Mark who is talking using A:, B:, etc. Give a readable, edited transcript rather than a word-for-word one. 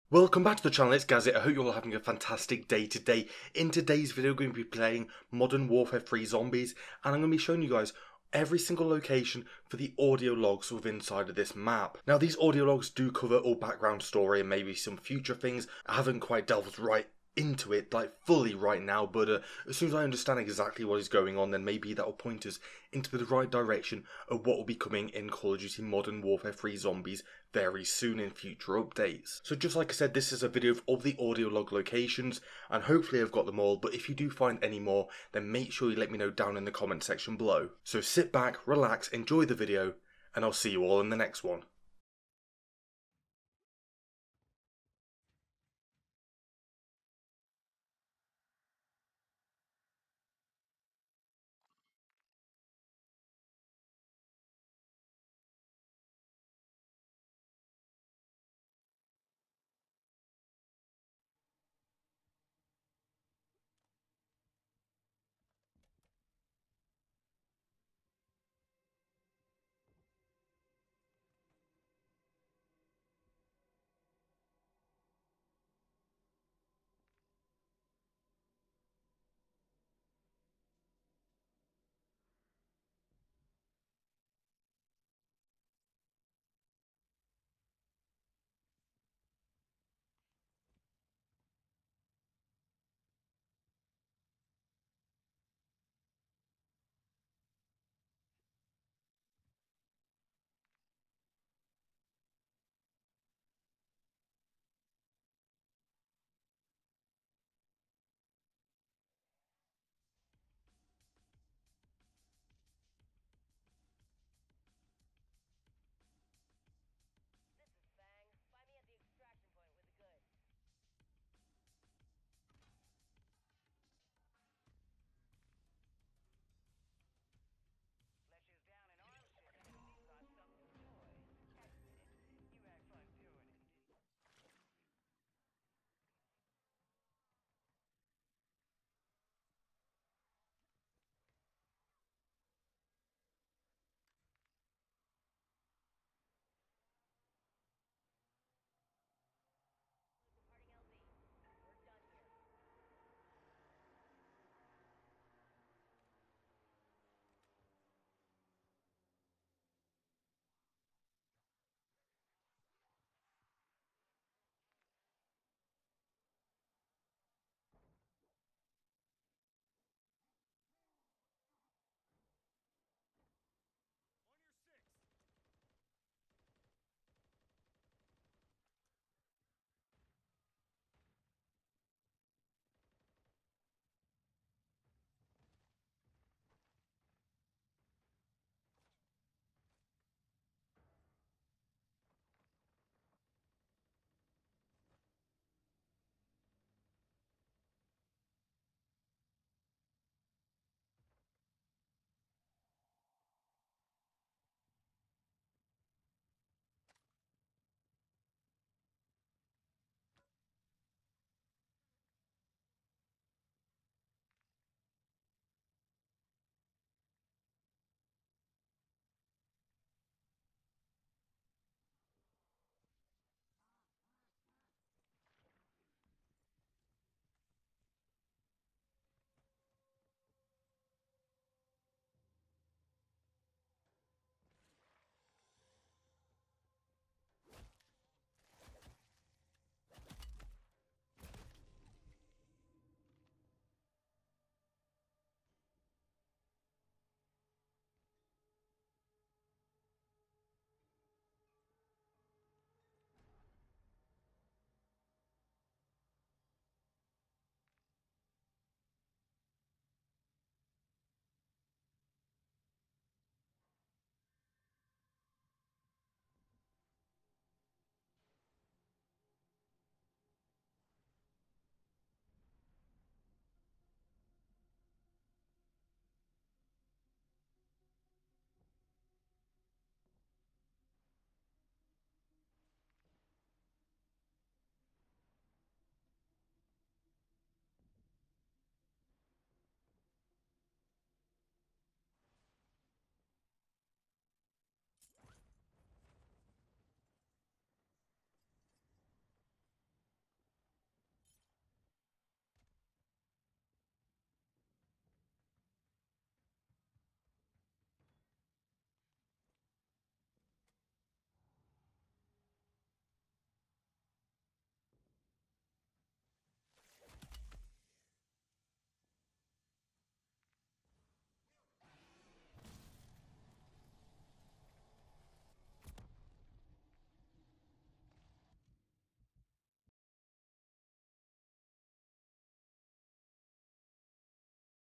A: Welcome back to the channel, it's Gazit. I hope you're all having a fantastic day today. In today's video, we're going to be playing Modern Warfare 3 Zombies, and I'm going to be showing you guys every single location for the audio logs within inside of this map. Now, these audio logs do cover all background story and maybe some future things. I haven't quite delved right into it like fully right now, but as soon as I understand exactly what is going on, then maybe that will point us into the right direction of what will be coming in Call of Duty Modern Warfare 3 Zombies very soon in future updates. So just like I said, this is a video of all the audio log locations, and hopefully I've got them all, but if you do find any more, then make sure you let me know down in the comment section below. So sit back, relax, enjoy the video, and I'll see you all in the next one.